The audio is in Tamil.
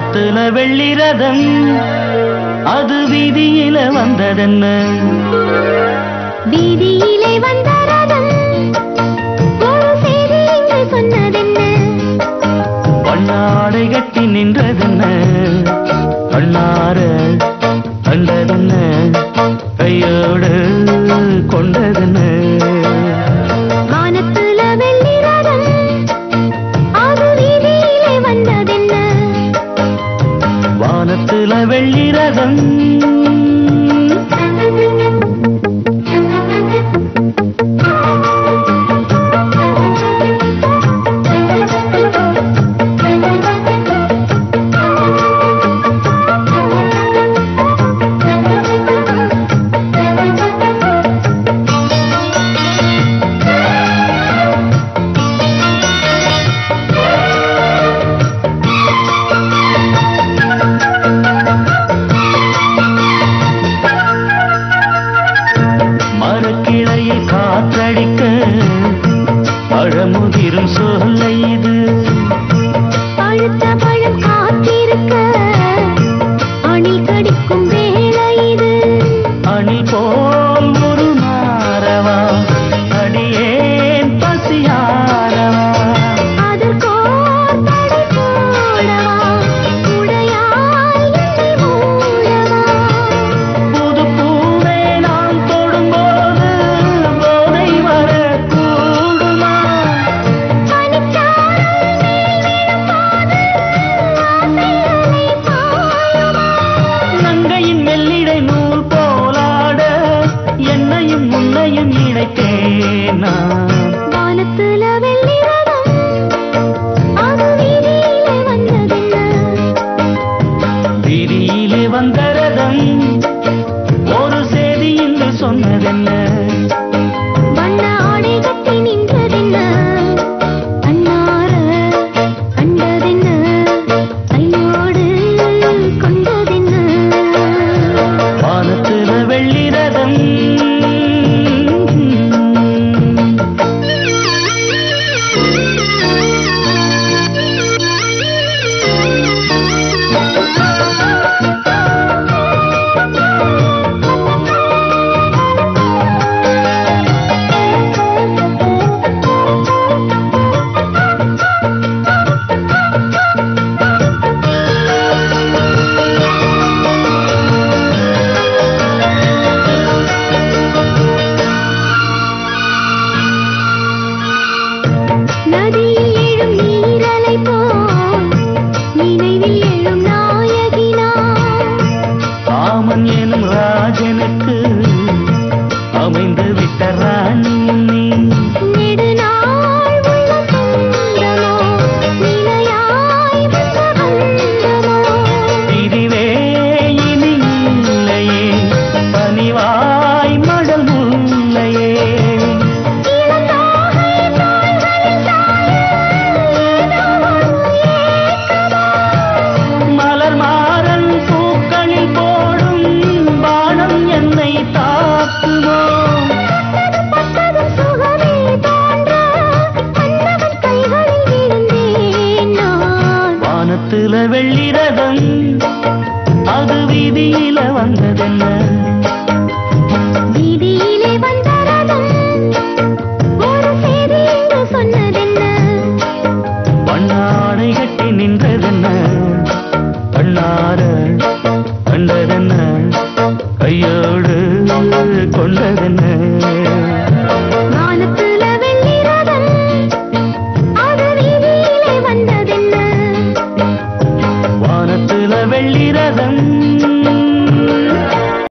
வானத்துல வெள்ளி ரதம் அது வீதியில வந்ததென்ன வீதியிலே வந்த ரதம் ஒரு செய்தி இங்கு சொன்னதென்ன பொன்னாடை கட்டி நின்றதென்ன கண்ணார கண்டதென்ன கையோடு கொண்டதென்ன வானத்துல வெள்ளி ரதம் அது வீதியிலே வந்ததென்ன வானத்துல வெள்ளி ரதம் மரக்கிளையில் காற்றடிக்க பழமுதிரும் சொல்லை இது பழுத்த பழம் காத்திருக்க அணில் கடிக்கும் வேளை இது அணில் போல் ஒரு மாறவா அடியேன் பசியாரவா அதற்கோர் தடை போடவா உடையாய் என்னை மூடவா புது பூவே நாம் தொடும்போது போதை வரக்கூடுமா பனிச்சாரல் மேல் விழும்போது ஆசை அலை பாயுமா நங்கையின் மெல்லிடை நூல் போலாட என்னையும் உன்னையும் இணைத்தேன் நான் வானத்துல வெள்ளி ரதம் அது வீதியிலே வந்ததென்ன வீதியிலே வந்த ரதம் ஒரு செய்தி இன்று சொன்னதென்ன வண்ண ஆடை கட்டி நின்றதென்ன கண்ணார கண்டதென்ன கையோடு கொண்டதென்ன வானத்துல வெள்ளி ரதம் நதியில் எழும் நீரலை போல் நினைவில் எழும் நாயகி நான் காமன் எனும் ராஜனுக்கு அமைந்து விட்ட ராணி நீ நெடுநாள் உள்ள சொந்தமோ நிலையாய் வந்த பந்தமோ பிரிவே இனி இல்லையே பனிவாய் மடல் முல்லையே இளந்தோகை தோள்களில் சாய ஏதோ ஒரு ஏக்கமோ மலர் மாறன் பூக்களில் போடும் பானம் என்னை தாக்குமோ பட்டதும் சுகமே தோன்ற மன்னவன் கைகளில் விழுந்தேன் நான் வானத்துல வெள்ளி ரதம் அது வீதியில வந்ததென்ன வீதியிலே வந்த ரதம் ஒரு செய்தி இங்கு சொன்னதென்ன பண்ணாடை கட்டி நின்றதென்ன கண்ணார கண்டதென்ன கையோடு கொண்டதென்ன